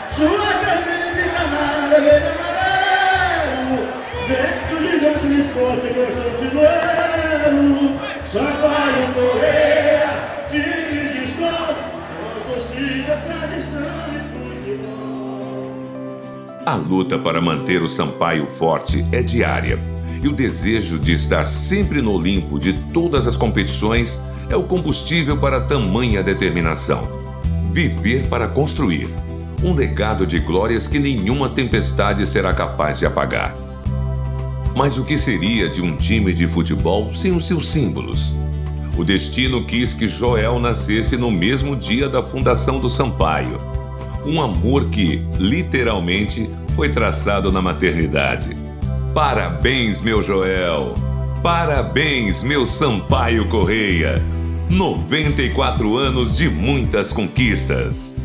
Sua camisa encarnada, verde e amarelo, vento gigante do esporte, constante duelo. Sampaio Correia, time de escola, com torcida, tradição e futebol. A luta para manter o Sampaio forte é diária. E o desejo de estar sempre no Olimpo de todas as competições é o combustível para tamanha determinação. Viver para construir. Um legado de glórias que nenhuma tempestade será capaz de apagar. Mas o que seria de um time de futebol sem os seus símbolos? O destino quis que Joel nascesse no mesmo dia da fundação do Sampaio. Um amor que, literalmente, foi traçado na maternidade. Parabéns, meu Joel! Parabéns, meu Sampaio Correia! 94 anos de muitas conquistas!